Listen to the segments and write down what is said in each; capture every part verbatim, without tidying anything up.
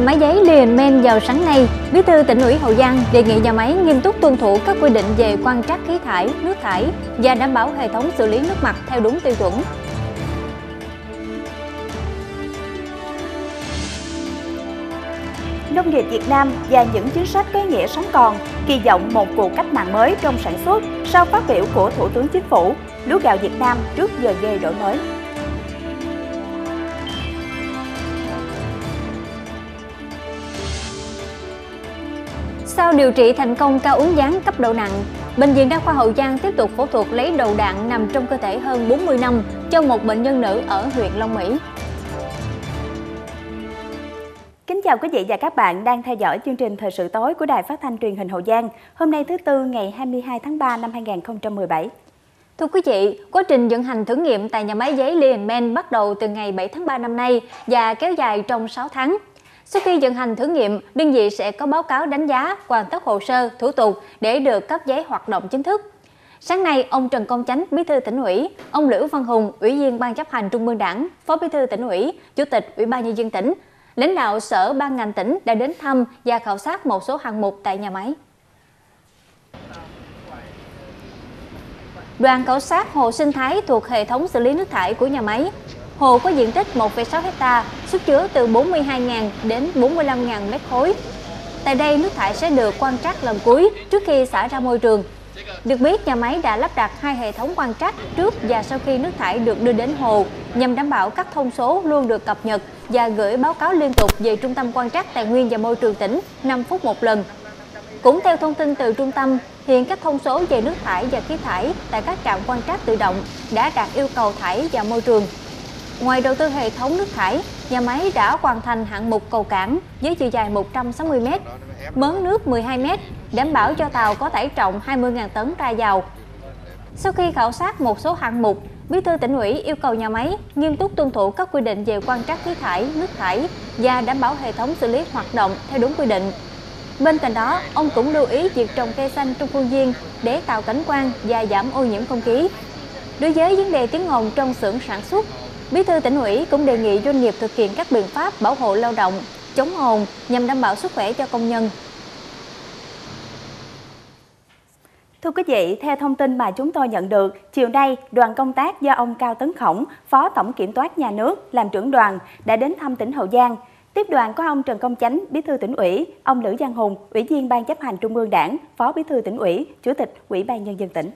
máy giấy liền men vào sáng nay, Bí thư Tỉnh ủy Hậu Giang đề nghị nhà máy nghiêm túc tuân thủ các quy định về quan trắc khí thải, nước thải và đảm bảo hệ thống xử lý nước mặt theo đúng tiêu chuẩn. Nông nghiệp Việt Nam và những chính sách có ý nghĩa sống còn, kỳ vọng một cuộc cách mạng mới trong sản xuất sau phát biểu của Thủ tướng Chính phủ, lúa gạo Việt Nam trước giờ ghê đổi mới. Sau điều trị thành công cao uốn ván cấp độ nặng, Bệnh viện Đa khoa Hậu Giang tiếp tục phẫu thuật lấy đầu đạn nằm trong cơ thể hơn bốn mươi năm cho một bệnh nhân nữ ở huyện Long Mỹ. Kính chào quý vị và các bạn đang theo dõi chương trình Thời sự tối của Đài Phát thanh Truyền hình Hậu Giang, hôm nay thứ Tư ngày hai mươi hai tháng ba năm hai nghìn không trăm mười bảy. Thưa quý vị, quá trình vận hành thử nghiệm tại nhà máy giấy liền men bắt đầu từ ngày bảy tháng ba năm nay và kéo dài trong sáu tháng. Sau khi vận hành thử nghiệm, đơn vị sẽ có báo cáo đánh giá, hoàn tất hồ sơ, thủ tục để được cấp giấy hoạt động chính thức. Sáng nay, ông Trần Công Chánh, Bí thư Tỉnh ủy, ông Lữ Văn Hùng, Ủy viên Ban chấp hành Trung ương Đảng, Phó Bí thư Tỉnh ủy, Chủ tịch Ủy ban nhân dân tỉnh, lãnh đạo sở ban ngành tỉnh đã đến thăm và khảo sát một số hạng mục tại nhà máy. Đoàn khảo sát hồ sinh thái thuộc hệ thống xử lý nước thải của nhà máy. Hồ có diện tích một phẩy sáu héc ta, sức chứa từ bốn mươi hai nghìn đến bốn mươi lăm nghìn mét khối. Tại đây, nước thải sẽ được quan trắc lần cuối trước khi xả ra môi trường. Được biết, nhà máy đã lắp đặt hai hệ thống quan trắc trước và sau khi nước thải được đưa đến hồ nhằm đảm bảo các thông số luôn được cập nhật và gửi báo cáo liên tục về Trung tâm Quan trắc Tài nguyên và Môi trường tỉnh năm phút một lần. Cũng theo thông tin từ trung tâm, hiện các thông số về nước thải và khí thải tại các trạm quan trắc tự động đã đạt yêu cầu thải vào môi trường. Ngoài đầu tư hệ thống nước thải, nhà máy đã hoàn thành hạng mục cầu cảng với chiều dài một trăm sáu mươi mét, mớn nước mười hai mét, đảm bảo cho tàu có tải trọng hai mươi nghìn tấn ra vào. Sau khi khảo sát một số hạng mục, Bí thư Tỉnh ủy yêu cầu nhà máy nghiêm túc tuân thủ các quy định về quan trắc khí thải, nước thải và đảm bảo hệ thống xử lý hoạt động theo đúng quy định. Bên cạnh đó, ông cũng lưu ý việc trồng cây xanh trong khuôn viên để tạo cảnh quan và giảm ô nhiễm không khí. Đối với vấn đề tiếng ồn trong xưởng sản xuất, Bí thư Tỉnh ủy cũng đề nghị doanh nghiệp thực hiện các biện pháp bảo hộ lao động, chống ồn nhằm đảm bảo sức khỏe cho công nhân. Thưa quý vị, theo thông tin mà chúng tôi nhận được, chiều nay, đoàn công tác do ông Cao Tấn Khổng, Phó Tổng Kiểm toán Nhà nước, làm trưởng đoàn, đã đến thăm tỉnh Hậu Giang. Tiếp đoàn có ông Trần Công Chánh, Bí thư Tỉnh ủy, ông Lữ Văn Hùng, Ủy viên Ban chấp hành Trung ương Đảng, Phó Bí thư Tỉnh ủy, Chủ tịch Ủy ban nhân dân tỉnh.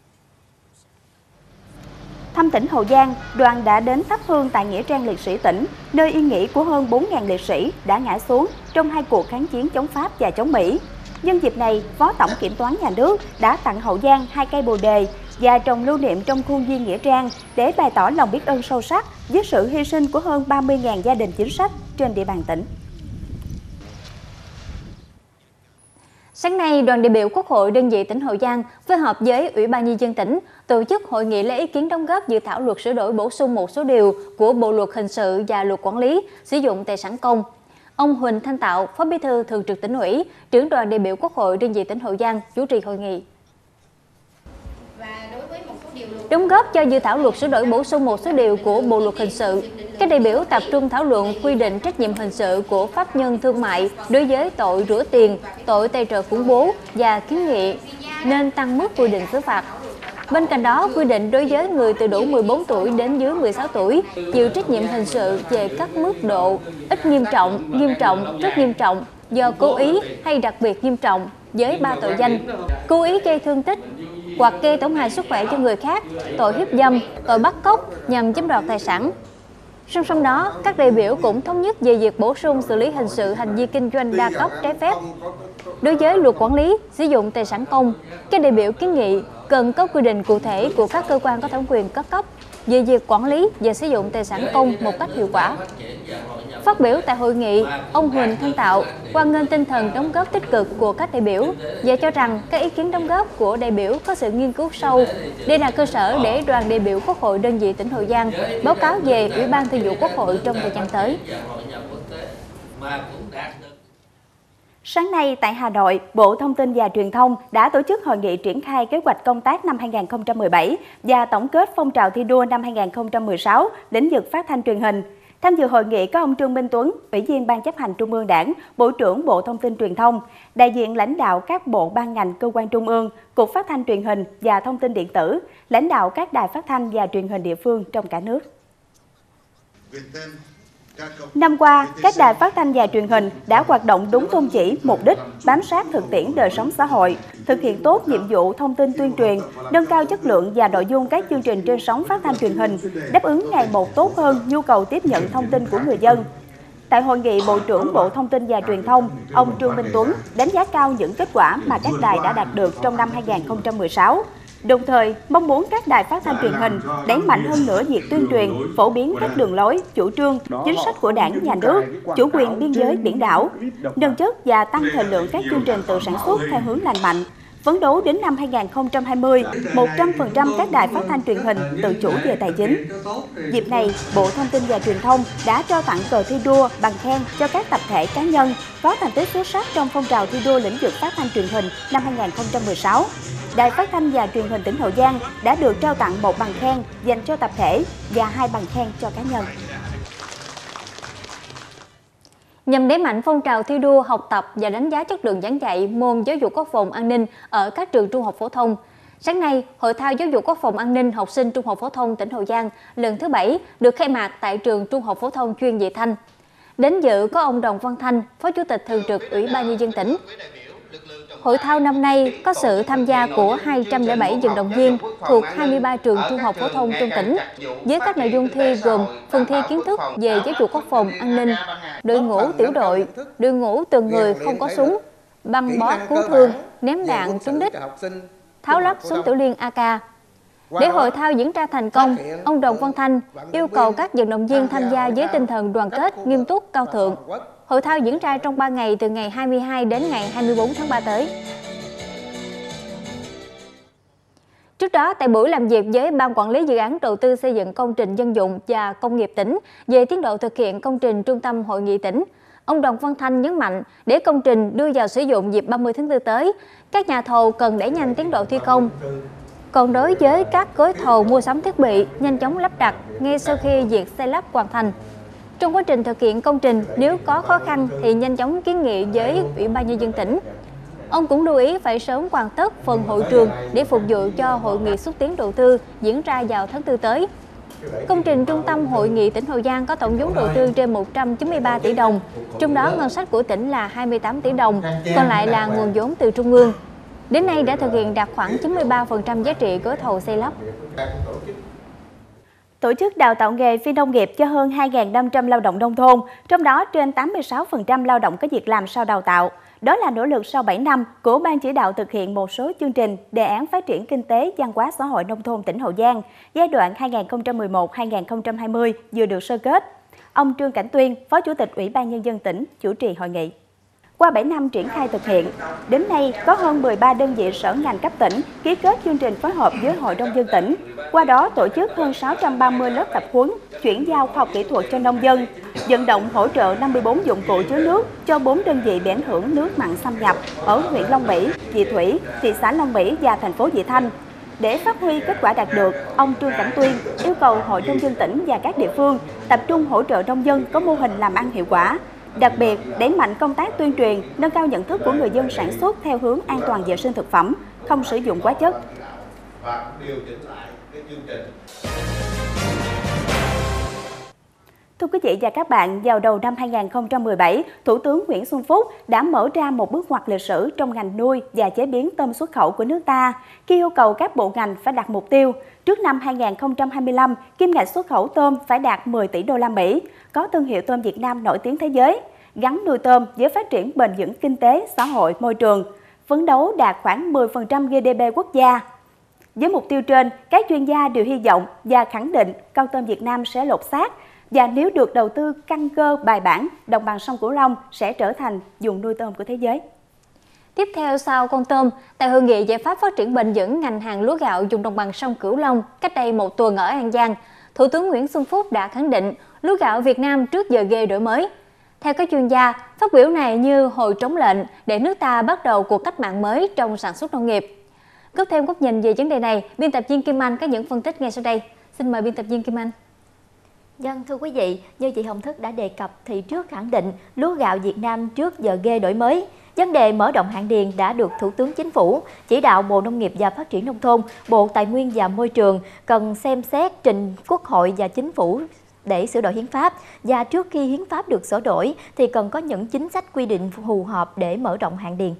Thăm tỉnh Hậu Giang, đoàn đã đến thắp hương tại Nghĩa trang liệt sĩ tỉnh, nơi yên nghỉ của hơn bốn nghìn liệt sĩ đã ngã xuống trong hai cuộc kháng chiến chống Pháp và chống Mỹ. Nhân dịp này, Phó Tổng Kiểm toán Nhà nước đã tặng Hậu Giang hai cây bồ đề và trồng lưu niệm trong khuôn viên Nghĩa trang để bày tỏ lòng biết ơn sâu sắc với sự hy sinh của hơn ba mươi nghìn gia đình chính sách trên địa bàn tỉnh. Sáng nay, đoàn đại biểu Quốc hội đơn vị tỉnh Hậu Giang phối hợp với Ủy ban nhân dân tỉnh tổ chức hội nghị lấy ý kiến đóng góp dự thảo luật sửa đổi bổ sung một số điều của Bộ luật hình sự và luật quản lý sử dụng tài sản công. Ông Huỳnh Thanh Tạo, Phó Bí thư Thường trực Tỉnh ủy, trưởng đoàn đại biểu Quốc hội đơn vị tỉnh Hậu Giang chủ trì hội nghị. Đóng góp cho dự thảo luật sửa đổi bổ sung một số điều của Bộ luật hình sự, các đại biểu tập trung thảo luận quy định trách nhiệm hình sự của pháp nhân thương mại đối với tội rửa tiền, tội tài trợ khủng bố và kiến nghị nên tăng mức quy định xử phạt. Bên cạnh đó, quy định đối với người từ đủ mười bốn tuổi đến dưới mười sáu tuổi chịu trách nhiệm hình sự về các mức độ ít nghiêm trọng, nghiêm trọng, rất nghiêm trọng, do cố ý hay đặc biệt nghiêm trọng với ba tội danh: cố ý gây thương tích hoặc gây tổn hại sức khỏe cho người khác, tội hiếp dâm, tội bắt cóc nhằm chiếm đoạt tài sản. Song song đó, các đại biểu cũng thống nhất về việc bổ sung xử lý hình sự hành vi kinh doanh đa cấp trái phép. Đối với luật quản lý sử dụng tài sản công, các đại biểu kiến nghị cần có quy định cụ thể của các cơ quan có thẩm quyền các cấp về việc quản lý và sử dụng tài sản công một cách hiệu quả. Phát biểu tại hội nghị, ông Huỳnh Thanh Tạo hoan nghênh tinh thần đóng góp tích cực của các đại biểu và cho rằng các ý kiến đóng góp của đại biểu có sự nghiên cứu sâu. Đây là cơ sở để đoàn đại biểu Quốc hội đơn vị tỉnh Hậu Giang báo cáo về Ủy ban Thường vụ Quốc hội trong thời gian tới. Sáng nay tại Hà Nội, Bộ Thông tin và Truyền thông đã tổ chức hội nghị triển khai kế hoạch công tác năm hai nghìn không trăm mười bảy và tổng kết phong trào thi đua năm hai nghìn không trăm mười sáu lĩnh vực phát thanh truyền hình. Tham dự hội nghị có ông Trương Minh Tuấn, Ủy viên Ban Chấp hành Trung ương Đảng, Bộ trưởng Bộ Thông tin Truyền thông, đại diện lãnh đạo các bộ ban ngành cơ quan trung ương, Cục Phát thanh Truyền hình và Thông tin điện tử, lãnh đạo các đài phát thanh và truyền hình địa phương trong cả nước. Năm qua, các đài phát thanh và truyền hình đã hoạt động đúng tôn chỉ, mục đích, bám sát thực tiễn đời sống xã hội, thực hiện tốt nhiệm vụ thông tin tuyên truyền, nâng cao chất lượng và nội dung các chương trình trên sóng phát thanh truyền hình, đáp ứng ngày một tốt hơn nhu cầu tiếp nhận thông tin của người dân. Tại hội nghị, Bộ trưởng Bộ Thông tin và Truyền thông, ông Trương Minh Tuấn đánh giá cao những kết quả mà các đài đã đạt được trong năm hai nghìn không trăm mười sáu. Đồng thời, mong muốn các đài phát thanh truyền hình đẩy mạnh hơn nữa việc tuyên truyền, phổ biến các đường lối, chủ trương, chính sách của Đảng, Nhà nước, chủ quyền biên giới biển đảo, nâng chất và tăng thời lượng các chương trình tự sản xuất theo hướng lành mạnh. Phấn đấu đến năm hai nghìn không trăm hai mươi, một trăm phần trăm các đài phát thanh truyền hình tự chủ về tài chính. Dịp này, Bộ Thông tin và Truyền thông đã trao tặng cờ thi đua, bằng khen cho các tập thể cá nhân có thành tích xuất sắc trong phong trào thi đua lĩnh vực phát thanh truyền hình năm hai nghìn không trăm mười sáu. Đài Phát thanh và Truyền hình tỉnh Hậu Giang đã được trao tặng một bằng khen dành cho tập thể và hai bằng khen cho cá nhân. Nhằm đẩy mạnh phong trào thi đua, học tập và đánh giá chất lượng giảng dạy môn giáo dục quốc phòng an ninh ở các trường trung học phổ thông, sáng nay, Hội thao giáo dục quốc phòng an ninh học sinh trung học phổ thông tỉnh Hậu Giang lần thứ bảy được khai mạc tại trường trung học phổ thông chuyên Vị Thanh. Đến dự có ông Đồng Văn Thanh, Phó Chủ tịch Thường trực Ủy ban Nhân dân tỉnh. Hội thao năm nay có sự tham gia của hai trăm lẻ bảy vận động viên thuộc hai mươi ba trường trung học phổ thông trong tỉnh, với các nội dung thi gồm phần thi kiến thức về giáo dục quốc phòng an ninh, đội ngũ tiểu đội, đội ngũ từng người không có súng, băng bó cứu thương, ném đạn trúng đích, tháo lắp súng tiểu liên a ca. Để hội thao diễn ra thành công, ông Đồng Văn Thanh yêu cầu các vận động viên tham gia với tinh thần đoàn kết, nghiêm túc, cao thượng. Hội thao diễn ra trong ba ngày từ ngày hai mươi hai đến ngày hai mươi bốn tháng ba tới. Trước đó, tại buổi làm việc với Ban Quản lý Dự án Đầu tư xây dựng công trình dân dụng và công nghiệp tỉnh về tiến độ thực hiện công trình Trung tâm Hội nghị tỉnh, ông Đồng Văn Thanh nhấn mạnh để công trình đưa vào sử dụng dịp ba mươi tháng tư tới, các nhà thầu cần đẩy nhanh tiến độ thi công. Còn đối với các gói thầu mua sắm thiết bị, nhanh chóng lắp đặt ngay sau khi việc xây lắp hoàn thành. Trong quá trình thực hiện công trình, nếu có khó khăn thì nhanh chóng kiến nghị với Ủy ban Nhân dân tỉnh. Ông cũng lưu ý phải sớm hoàn tất phần hội trường để phục vụ cho hội nghị xúc tiến đầu tư diễn ra vào tháng tư tới. Công trình Trung tâm Hội nghị tỉnh Hậu Giang có tổng vốn đầu tư trên một trăm chín mươi ba tỷ đồng, trong đó ngân sách của tỉnh là hai mươi tám tỷ đồng, còn lại là nguồn vốn từ Trung ương. Đến nay đã thực hiện đạt khoảng chín mươi ba phần trăm giá trị gói thầu xây lắp. Tổ chức đào tạo nghề phi nông nghiệp cho hơn hai nghìn năm trăm lao động nông thôn, trong đó trên tám mươi sáu phần trăm lao động có việc làm sau đào tạo. Đó là nỗ lực sau bảy năm của Ban chỉ đạo thực hiện một số chương trình đề án phát triển kinh tế văn hóa xã hội nông thôn tỉnh Hậu Giang giai đoạn hai nghìn không trăm mười một đến hai nghìn không trăm hai mươi vừa được sơ kết. Ông Trương Cảnh Tuyên, Phó Chủ tịch Ủy ban Nhân dân tỉnh chủ trì hội nghị. Qua bảy năm triển khai thực hiện, đến nay có hơn mười ba đơn vị sở ngành cấp tỉnh ký kết chương trình phối hợp với Hội nông dân tỉnh. Qua đó tổ chức hơn sáu trăm ba mươi lớp tập huấn, chuyển giao khoa học kỹ thuật cho nông dân, vận động hỗ trợ năm mươi bốn dụng cụ chứa nước cho bốn đơn vị bị ảnh hưởng nước mặn xâm nhập ở huyện Long Mỹ, Vị Thủy, thị xã Long Mỹ và thành phố Vị Thanh. Để phát huy kết quả đạt được, ông Trương Cảnh Tuyên yêu cầu Hội nông dân tỉnh và các địa phương tập trung hỗ trợ nông dân có mô hình làm ăn hiệu quả. Đặc biệt, đẩy mạnh công tác tuyên truyền, nâng cao nhận thức của người dân sản xuất theo hướng an toàn vệ sinh thực phẩm, không sử dụng hóa chất. Thưa quý vị và các bạn, vào đầu năm hai nghìn không trăm mười bảy, Thủ tướng Nguyễn Xuân Phúc đã mở ra một bước ngoặt lịch sử trong ngành nuôi và chế biến tôm xuất khẩu của nước ta, khi yêu cầu các bộ ngành phải đặt mục tiêu trước năm hai nghìn không trăm hai mươi lăm, kim ngạch xuất khẩu tôm phải đạt mười tỷ đô la Mỹ, có thương hiệu tôm Việt Nam nổi tiếng thế giới, gắn nuôi tôm với phát triển bền vững kinh tế, xã hội, môi trường, phấn đấu đạt khoảng mười phần trăm giê đê pê quốc gia. Với mục tiêu trên, các chuyên gia đều hy vọng và khẳng định con tôm Việt Nam sẽ lột xác, và nếu được đầu tư căn cơ bài bản, đồng bằng sông Cửu Long sẽ trở thành vùng nuôi tôm của thế giới. Tiếp theo sau con tôm, tại hội nghị giải pháp phát triển bền vững ngành hàng lúa gạo vùng đồng bằng sông Cửu Long cách đây một tuần ở An Giang, Thủ tướng Nguyễn Xuân Phúc đã khẳng định lúa gạo Việt Nam trước giờ ghê đổi mới. Theo các chuyên gia, phát biểu này như hồi trống lệnh để nước ta bắt đầu cuộc cách mạng mới trong sản xuất nông nghiệp. Có thêm góc nhìn về vấn đề này, biên tập viên Kim Anh có những phân tích ngay sau đây. Xin mời biên tập viên Kim Anh. Vâng, thưa quý vị, như chị Hồng Thức đã đề cập thì trước khẳng định lúa gạo Việt Nam trước giờ ghê đổi mới, vấn đề mở rộng hạn điền đã được Thủ tướng Chính phủ chỉ đạo Bộ Nông nghiệp và Phát triển Nông thôn, Bộ Tài nguyên và Môi trường cần xem xét trình Quốc hội và Chính phủ để sửa đổi hiến pháp, và trước khi hiến pháp được sửa đổi thì cần có những chính sách quy định phù hợp để mở rộng hạn điền.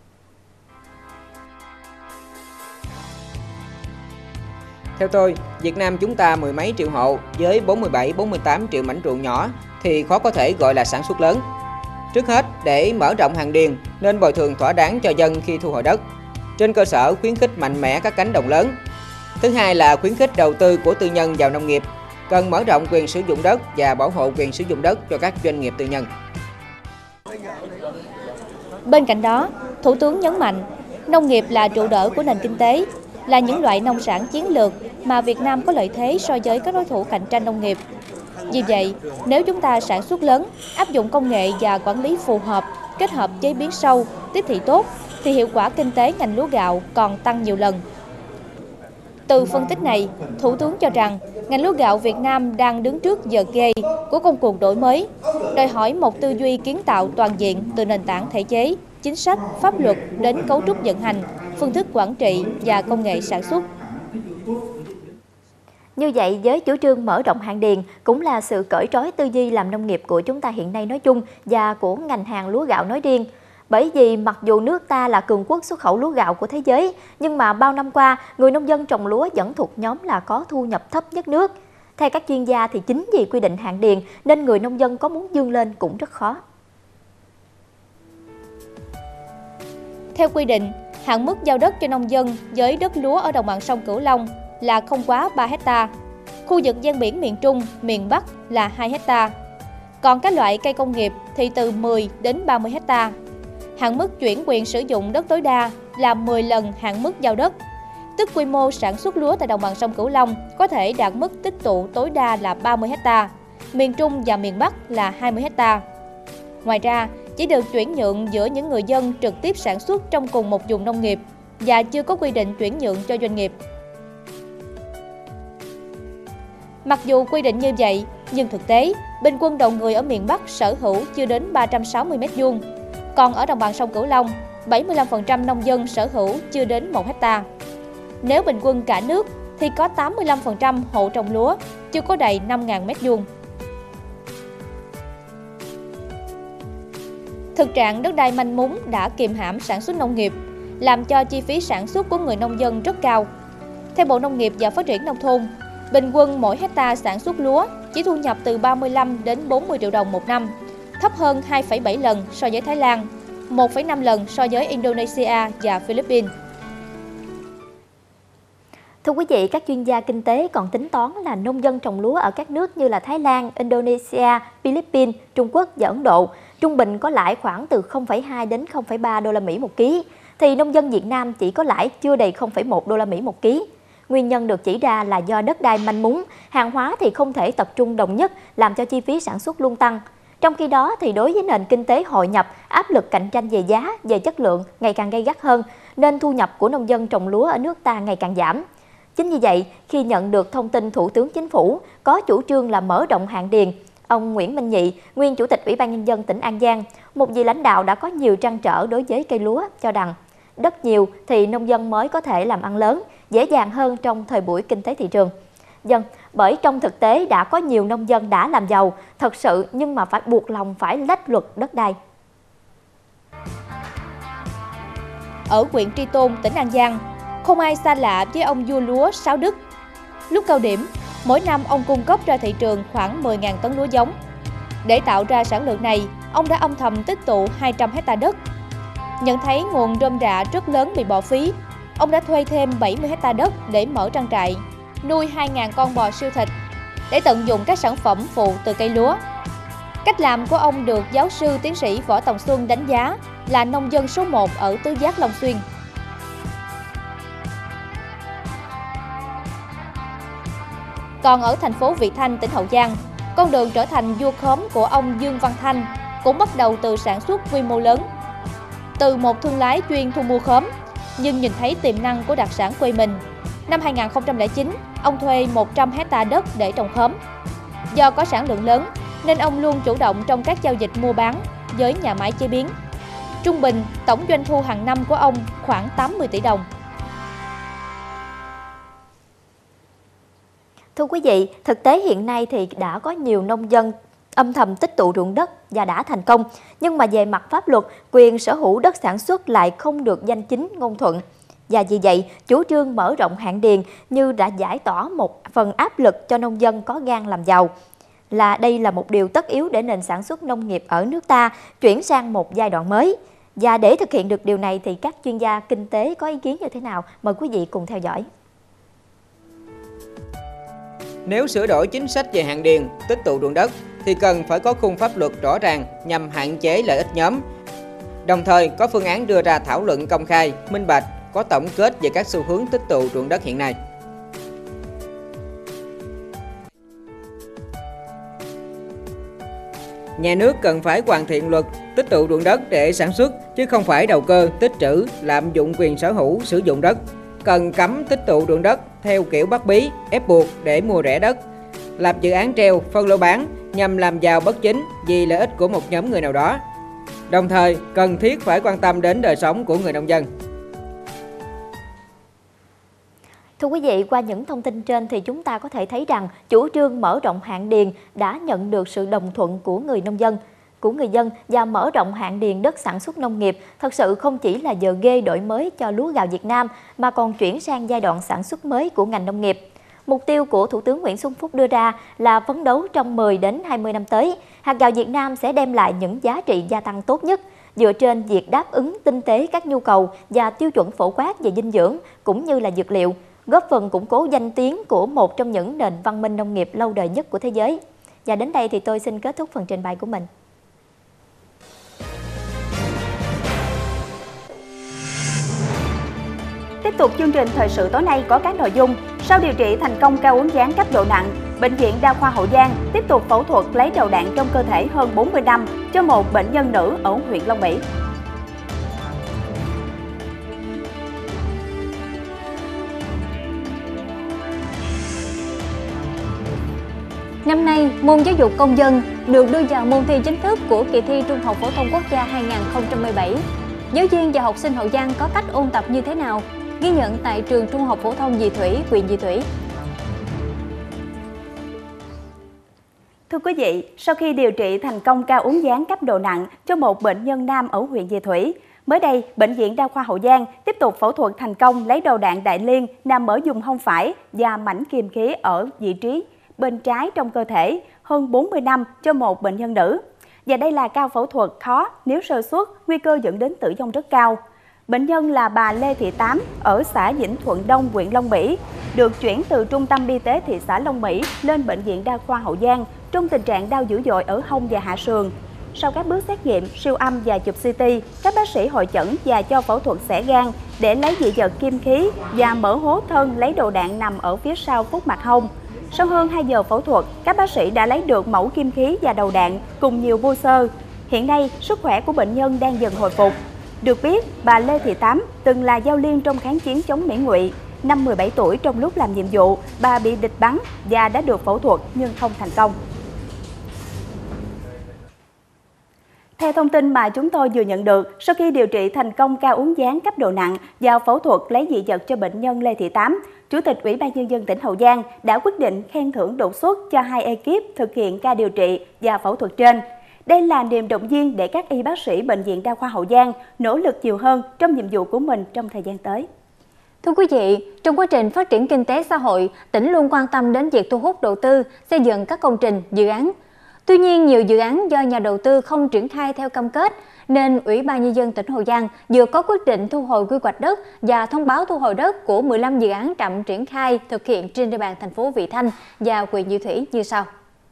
Theo tôi, Việt Nam chúng ta mười mấy triệu hộ với bốn mươi bảy bốn mươi tám triệu mảnh ruộng nhỏ thì khó có thể gọi là sản xuất lớn. Trước hết, để mở rộng hạn điền nên bồi thường thỏa đáng cho dân khi thu hồi đất, trên cơ sở khuyến khích mạnh mẽ các cánh đồng lớn. Thứ hai là khuyến khích đầu tư của tư nhân vào nông nghiệp, cần mở rộng quyền sử dụng đất và bảo hộ quyền sử dụng đất cho các doanh nghiệp tư nhân. Bên cạnh đó, Thủ tướng nhấn mạnh, nông nghiệp là trụ đỡ của nền kinh tế, là những loại nông sản chiến lược mà Việt Nam có lợi thế so với các đối thủ cạnh tranh nông nghiệp. Vì vậy, nếu chúng ta sản xuất lớn, áp dụng công nghệ và quản lý phù hợp, kết hợp chế biến sâu, tiếp thị tốt, thì hiệu quả kinh tế ngành lúa gạo còn tăng nhiều lần. Từ phân tích này, Thủ tướng cho rằng ngành lúa gạo Việt Nam đang đứng trước giờ ghê của công cuộc đổi mới, đòi hỏi một tư duy kiến tạo toàn diện từ nền tảng thể chế, chính sách, pháp luật đến cấu trúc vận hành, phương thức quản trị và công nghệ sản xuất. Như vậy, với chủ trương mở rộng hạn điền cũng là sự cởi trói tư duy làm nông nghiệp của chúng ta hiện nay nói chung và của ngành hàng lúa gạo nói riêng. Bởi vì mặc dù nước ta là cường quốc xuất khẩu lúa gạo của thế giới, nhưng mà bao năm qua, người nông dân trồng lúa vẫn thuộc nhóm là có thu nhập thấp nhất nước. Theo các chuyên gia thì chính vì quy định hạn điền nên người nông dân có muốn vươn lên cũng rất khó. Theo quy định, hạn mức giao đất cho nông dân với đất lúa ở đồng bằng sông Cửu Long là không quá ba héc ta, khu vực ven biển miền Trung, miền Bắc là hai héc ta. Còn các loại cây công nghiệp thì từ mười đến ba mươi héc ta. Hạn mức chuyển quyền sử dụng đất tối đa là mười lần hạn mức giao đất, tức quy mô sản xuất lúa tại đồng bằng sông Cửu Long có thể đạt mức tích tụ tối đa là ba mươi héc ta, miền Trung và miền Bắc là hai mươi héc ta. Ngoài ra, chỉ được chuyển nhượng giữa những người dân trực tiếp sản xuất trong cùng một vùng nông nghiệp và chưa có quy định chuyển nhượng cho doanh nghiệp. Mặc dù quy định như vậy, nhưng thực tế, bình quân đầu người ở miền Bắc sở hữu chưa đến ba trăm sáu mươi mét vuông. Còn ở đồng bằng sông Cửu Long, bảy mươi lăm phần trăm nông dân sở hữu chưa đến một héc ta. Nếu bình quân cả nước thì có tám mươi lăm phần trăm hộ trồng lúa chưa có đầy năm nghìn mét vuông. Thực trạng đất đai manh mún đã kìm hãm sản xuất nông nghiệp, làm cho chi phí sản xuất của người nông dân rất cao. Theo Bộ Nông nghiệp và Phát triển Nông thôn, bình quân mỗi hecta sản xuất lúa chỉ thu nhập từ ba mươi lăm đến bốn mươi triệu đồng một năm, thấp hơn hai phẩy bảy lần so với Thái Lan, một phẩy năm lần so với Indonesia và Philippines. Thưa quý vị, các chuyên gia kinh tế còn tính toán là nông dân trồng lúa ở các nước như là Thái Lan, Indonesia, Philippines, Trung Quốc và Ấn Độ trung bình có lãi khoảng từ không phẩy hai đến không phẩy ba đô la Mỹ một ký, thì nông dân Việt Nam chỉ có lãi chưa đầy không phẩy một đô la Mỹ một ký. Nguyên nhân được chỉ ra là do đất đai manh mún, hàng hóa thì không thể tập trung đồng nhất, làm cho chi phí sản xuất luôn tăng. Trong khi đó thì đối với nền kinh tế hội nhập, áp lực cạnh tranh về giá, về chất lượng ngày càng gay gắt hơn, nên thu nhập của nông dân trồng lúa ở nước ta ngày càng giảm. Chính vì vậy, khi nhận được thông tin Thủ tướng Chính phủ có chủ trương là mở rộng hạn điền, ông Nguyễn Minh Nhị, nguyên Chủ tịch Ủy ban Nhân dân tỉnh An Giang, một vị lãnh đạo đã có nhiều trăn trở đối với cây lúa, cho rằng đất nhiều thì nông dân mới có thể làm ăn lớn, dễ dàng hơn trong thời buổi kinh tế thị trường. Dân, bởi trong thực tế đã có nhiều nông dân đã làm giàu, thật sự nhưng mà phải buộc lòng phải lách luật đất đai. Ở huyện Tri Tôn, tỉnh An Giang, không ai xa lạ với ông vua lúa Sáu Đức. Lúc cao điểm, mỗi năm ông cung cấp ra thị trường khoảng mười nghìn tấn lúa giống. Để tạo ra sản lượng này, ông đã âm thầm tích tụ hai trăm héc ta đất. Nhận thấy nguồn rơm rạ rất lớn bị bỏ phí, ông đã thuê thêm bảy mươi héc ta đất để mở trang trại, nuôi hai nghìn con bò siêu thịt để tận dụng các sản phẩm phụ từ cây lúa. Cách làm của ông được giáo sư tiến sĩ Võ Tòng Xuân đánh giá là nông dân số một ở tứ giác Long Xuyên. Còn ở thành phố Vị Thanh, tỉnh Hậu Giang, con đường trở thành vua khóm của ông Dương Văn Thanh cũng bắt đầu từ sản xuất quy mô lớn. Từ một thương lái chuyên thu mua khóm, nhưng nhìn thấy tiềm năng của đặc sản quê mình, năm hai nghìn không trăm lẻ chín, ông thuê một trăm héc ta đất để trồng khóm. Do có sản lượng lớn nên ông luôn chủ động trong các giao dịch mua bán với nhà máy chế biến. Trung bình, tổng doanh thu hàng năm của ông khoảng tám mươi tỷ đồng. Thưa quý vị, thực tế hiện nay thì đã có nhiều nông dân âm thầm tích tụ ruộng đất và đã thành công. Nhưng mà về mặt pháp luật, quyền sở hữu đất sản xuất lại không được danh chính ngôn thuận. Và vì vậy, chủ trương mở rộng hạn điền như đã giải tỏa một phần áp lực cho nông dân có gan làm giàu. Là đây là một điều tất yếu để nền sản xuất nông nghiệp ở nước ta chuyển sang một giai đoạn mới. Và để thực hiện được điều này thì các chuyên gia kinh tế có ý kiến như thế nào? Mời quý vị cùng theo dõi. Nếu sửa đổi chính sách về hạn điền, tích tụ ruộng đất thì cần phải có khung pháp luật rõ ràng nhằm hạn chế lợi ích nhóm. Đồng thời có phương án đưa ra thảo luận công khai, minh bạch, có tổng kết về các xu hướng tích tụ ruộng đất hiện nay. Nhà nước cần phải hoàn thiện luật tích tụ ruộng đất để sản xuất, chứ không phải đầu cơ, tích trữ, lạm dụng quyền sở hữu sử dụng đất. Cần cấm tích tụ ruộng đất theo kiểu bắt bí, ép buộc để mua rẻ đất, làm dự án treo, phân lô bán nhằm làm giàu bất chính vì lợi ích của một nhóm người nào đó. Đồng thời, cần thiết phải quan tâm đến đời sống của người nông dân. Thưa quý vị, qua những thông tin trên thì chúng ta có thể thấy rằng chủ trương mở rộng hạn điền đã nhận được sự đồng thuận của người nông dân, của người dân và mở rộng hạn điền đất sản xuất nông nghiệp thật sự không chỉ là giờ ghê đổi mới cho lúa gạo Việt Nam mà còn chuyển sang giai đoạn sản xuất mới của ngành nông nghiệp. Mục tiêu của Thủ tướng Nguyễn Xuân Phúc đưa ra là phấn đấu trong mười đến hai mươi năm tới, hạt gạo Việt Nam sẽ đem lại những giá trị gia tăng tốt nhất dựa trên việc đáp ứng tinh tế các nhu cầu và tiêu chuẩn phổ quát về dinh dưỡng cũng như là dược liệu, góp phần củng cố danh tiếng của một trong những nền văn minh nông nghiệp lâu đời nhất của thế giới. Và đến đây thì tôi xin kết thúc phần trình bày của mình. Tiếp tục chương trình thời sự tối nay có các nội dung: sau điều trị thành công cao uốn ván cấp độ nặng, Bệnh viện Đa khoa Hậu Giang tiếp tục phẫu thuật lấy đầu đạn trong cơ thể hơn bốn mươi năm cho một bệnh nhân nữ ở huyện Long Mỹ. Năm nay, môn giáo dục công dân được đưa vào môn thi chính thức của kỳ thi Trung học phổ thông quốc gia hai nghìn không trăm mười bảy. Giáo viên và học sinh Hậu Giang có cách ôn tập như thế nào? Ghi nhận tại trường Trung học phổ thông Dị Thủy, huyện Dị Thủy. Thưa quý vị, sau khi điều trị thành công cao uốn ván cấp độ nặng cho một bệnh nhân nam ở huyện Dị Thủy, mới đây, Bệnh viện Đa khoa Hậu Giang tiếp tục phẫu thuật thành công lấy đầu đạn đại liên nằm ở vùng hông phải và mảnh kim khí ở vị trí bên trái trong cơ thể hơn bốn mươi năm cho một bệnh nhân nữ. Và đây là ca phẫu thuật khó, nếu sơ suất, nguy cơ dẫn đến tử vong rất cao. Bệnh nhân là bà Lê Thị Tám ở xã Vĩnh Thuận Đông, huyện Long Mỹ, được chuyển từ Trung tâm Y tế thị xã Long Mỹ lên Bệnh viện Đa khoa Hậu Giang trong tình trạng đau dữ dội ở hông và hạ sườn. Sau các bước xét nghiệm, siêu âm và chụp xê tê, các bác sĩ hội chẩn và cho phẫu thuật xẻ gan để lấy dị vật kim khí và mở hố thân lấy đầu đạn nằm ở phía sau phúc mạch hông. Sau hơn hai giờ phẫu thuật, các bác sĩ đã lấy được mẫu kim khí và đầu đạn cùng nhiều vô xơ. Hiện nay, sức khỏe của bệnh nhân đang dần hồi phục. Được biết, bà Lê Thị Tám từng là giao liên trong kháng chiến chống Mỹ ngụy. Năm mười bảy tuổi trong lúc làm nhiệm vụ, bà bị địch bắn và đã được phẫu thuật nhưng không thành công. Theo thông tin mà chúng tôi vừa nhận được, sau khi điều trị thành công cao uốn ván cấp độ nặng và phẫu thuật lấy dị vật cho bệnh nhân Lê Thị Tám, Chủ tịch Ủy ban Nhân dân tỉnh Hậu Giang đã quyết định khen thưởng đột xuất cho hai ekip thực hiện ca điều trị và phẫu thuật trên. Đây là niềm động viên để các y bác sĩ Bệnh viện Đa khoa Hậu Giang nỗ lực nhiều hơn trong nhiệm vụ của mình trong thời gian tới. Thưa quý vị, trong quá trình phát triển kinh tế xã hội, tỉnh luôn quan tâm đến việc thu hút đầu tư, xây dựng các công trình, dự án. Tuy nhiên, nhiều dự án do nhà đầu tư không triển khai theo cam kết, nên Ủy ban Nhân dân tỉnh Hậu Giang vừa có quyết định thu hồi quy hoạch đất và thông báo thu hồi đất của mười lăm dự án chậm triển khai thực hiện trên địa bàn thành phố Vị Thanh và huyện Dị Thủy như sau.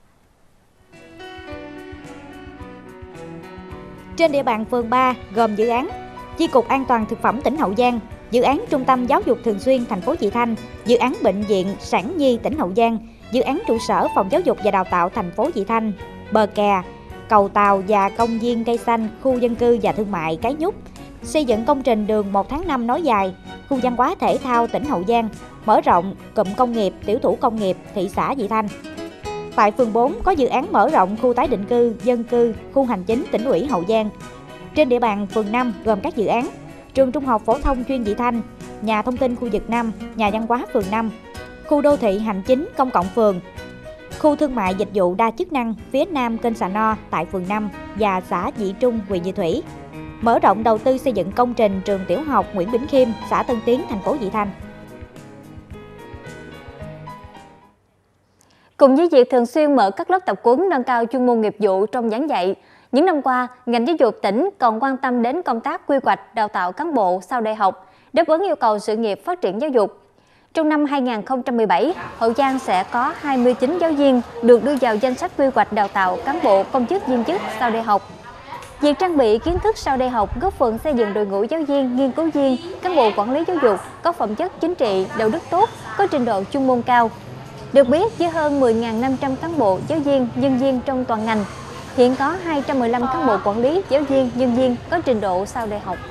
Trên địa bàn phường ba gồm dự án Chi cục An toàn thực phẩm tỉnh Hậu Giang, dự án Trung tâm Giáo dục Thường xuyên thành phố Vị Thanh, dự án Bệnh viện Sản Nhi tỉnh Hậu Giang, dự án trụ sở Phòng Giáo dục và Đào tạo thành phố Vị Thanh, bờ kè, cầu tàu và công viên cây xanh, khu dân cư và thương mại Cái Nhúc, xây dựng công trình đường một tháng năm nối dài, khu văn hóa thể thao tỉnh Hậu Giang, mở rộng cụm công nghiệp, tiểu thủ công nghiệp thị xã Vị Thanh. Tại phường bốn có dự án mở rộng khu tái định cư, dân cư, khu hành chính tỉnh ủy Hậu Giang. Trên địa bàn phường năm gồm các dự án trường trung học phổ thông chuyên Vị Thanh, nhà thông tin khu vực năm, nhà văn hóa phường năm, khu đô thị hành chính công cộng phường, khu thương mại dịch vụ đa chức năng phía nam kênh Sà No tại phường năm và xã Dị Trung, huyện Vị Thủy. Mở rộng đầu tư xây dựng công trình trường tiểu học Nguyễn Bỉnh Khiêm, xã Tân Tiến, thành phố Vị Thanh. Cùng với việc thường xuyên mở các lớp tập huấn nâng cao chuyên môn nghiệp vụ trong giảng dạy, những năm qua, ngành giáo dục tỉnh còn quan tâm đến công tác quy hoạch đào tạo cán bộ sau đại học, đáp ứng yêu cầu sự nghiệp phát triển giáo dục. Trong năm hai nghìn không trăm mười bảy, Hậu Giang sẽ có hai mươi chín giáo viên được đưa vào danh sách quy hoạch đào tạo cán bộ công chức viên chức sau đại học. Việc trang bị kiến thức sau đại học góp phần xây dựng đội ngũ giáo viên, nghiên cứu viên, cán bộ quản lý giáo dục có phẩm chất chính trị, đạo đức tốt, có trình độ chuyên môn cao. Được biết, với hơn mười nghìn năm trăm cán bộ, giáo viên, nhân viên trong toàn ngành, hiện có hai trăm mười lăm cán bộ quản lý, giáo viên, nhân viên có trình độ sau đại học.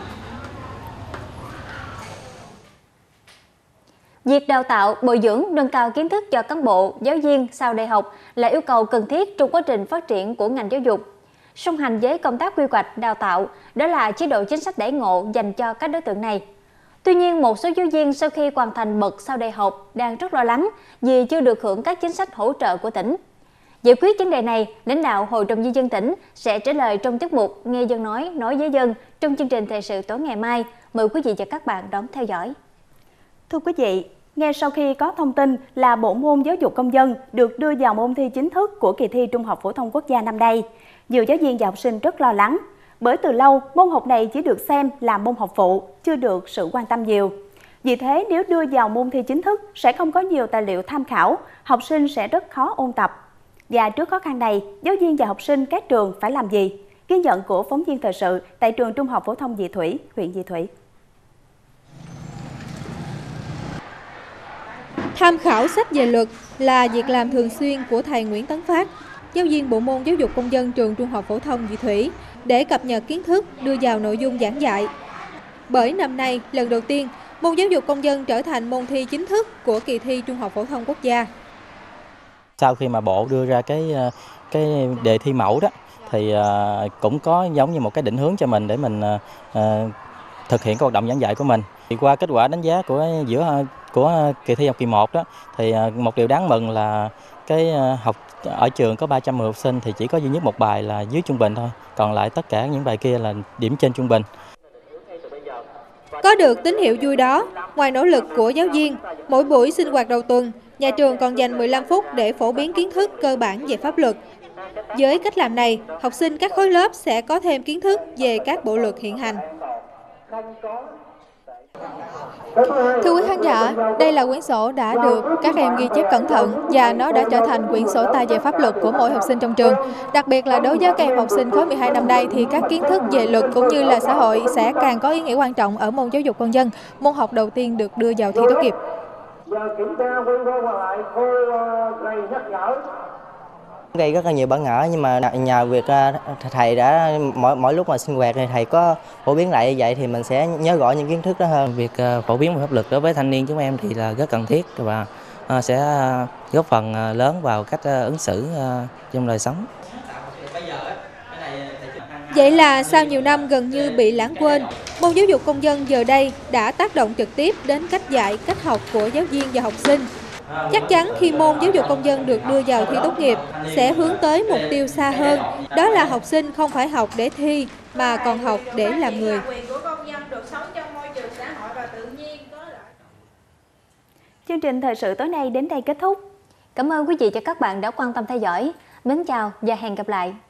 Việc đào tạo, bồi dưỡng, nâng cao kiến thức cho cán bộ, giáo viên sau đại học là yêu cầu cần thiết trong quá trình phát triển của ngành giáo dục. Song hành với công tác quy hoạch đào tạo, đó là chế độ chính sách đãi ngộ dành cho các đối tượng này. Tuy nhiên, một số giáo viên sau khi hoàn thành bậc sau đại học đang rất lo lắng vì chưa được hưởng các chính sách hỗ trợ của tỉnh. Giải quyết vấn đề này, lãnh đạo Hội đồng Nhân dân tỉnh sẽ trả lời trong tiết mục Nghe Dân Nói, Nói với Dân trong chương trình thời sự tối ngày mai. Mời quý vị và các bạn đón theo dõi. Thưa quý vị, ngay sau khi có thông tin là bộ môn giáo dục công dân được đưa vào môn thi chính thức của kỳ thi Trung học phổ thông quốc gia năm nay, nhiều giáo viên và học sinh rất lo lắng. Bởi từ lâu, môn học này chỉ được xem là môn học phụ, chưa được sự quan tâm nhiều. Vì thế, nếu đưa vào môn thi chính thức sẽ không có nhiều tài liệu tham khảo, học sinh sẽ rất khó ôn tập. Và trước khó khăn này, giáo viên và học sinh các trường phải làm gì? Ghi nhận của phóng viên thời sự tại trường Trung học phổ thông Vị Thủy, huyện Vị Thủy. Tham khảo sách về luật là việc làm thường xuyên của thầy Nguyễn Tấn Phát, giáo viên bộ môn giáo dục công dân trường Trung học phổ thông Vị Thủy, để cập nhật kiến thức đưa vào nội dung giảng dạy. Bởi năm nay, lần đầu tiên, môn giáo dục công dân trở thành môn thi chính thức của kỳ thi Trung học phổ thông quốc gia. Sau khi mà Bộ đưa ra cái cái đề thi mẫu đó, thì cũng có giống như một cái định hướng cho mình để mình uh, thực hiện cái hoạt động giảng dạy của mình. Thì qua kết quả đánh giá của giữa của kỳ thi học kỳ một đó, thì một điều đáng mừng là cái học ở trường có ba trăm mười học sinh thì chỉ có duy nhất một bài là dưới trung bình thôi, còn lại tất cả những bài kia là điểm trên trung bình. Có được tín hiệu vui đó, ngoài nỗ lực của giáo viên, mỗi buổi sinh hoạt đầu tuần, nhà trường còn dành mười lăm phút để phổ biến kiến thức cơ bản về pháp luật. Với cách làm này, học sinh các khối lớp sẽ có thêm kiến thức về các bộ luật hiện hành. Thưa quý khán giả, đây là quyển sổ đã được các em ghi chép cẩn thận và nó đã trở thành quyển sổ tay về pháp luật của mỗi học sinh trong trường. Đặc biệt là đối với các em học sinh khối mười hai năm nay thì các kiến thức về luật cũng như là xã hội sẽ càng có ý nghĩa quan trọng ở môn giáo dục công dân, môn học đầu tiên được đưa vào thi tốt nghiệp. Gây rất là nhiều bỡ ngỡ, nhưng mà nhờ việc thầy đã mỗi mỗi lúc mà sinh hoạt thì thầy có phổ biến lại như vậy thì mình sẽ nhớ rõ những kiến thức đó hơn. Việc phổ biến về pháp luật đối với thanh niên chúng em thì là rất cần thiết và sẽ góp phần lớn vào cách ứng xử trong đời sống. Vậy là sau nhiều năm gần như bị lãng quên, môn giáo dục công dân giờ đây đã tác động trực tiếp đến cách dạy, cách học của giáo viên và học sinh. Chắc chắn khi môn giáo dục công dân được đưa vào thi tốt nghiệp sẽ hướng tới mục tiêu xa hơn, đó là học sinh không phải học để thi mà còn học để làm người. Chương trình thời sự tối nay đến đây kết thúc. Cảm ơn quý vị và các bạn đã quan tâm theo dõi. Mến chào và hẹn gặp lại.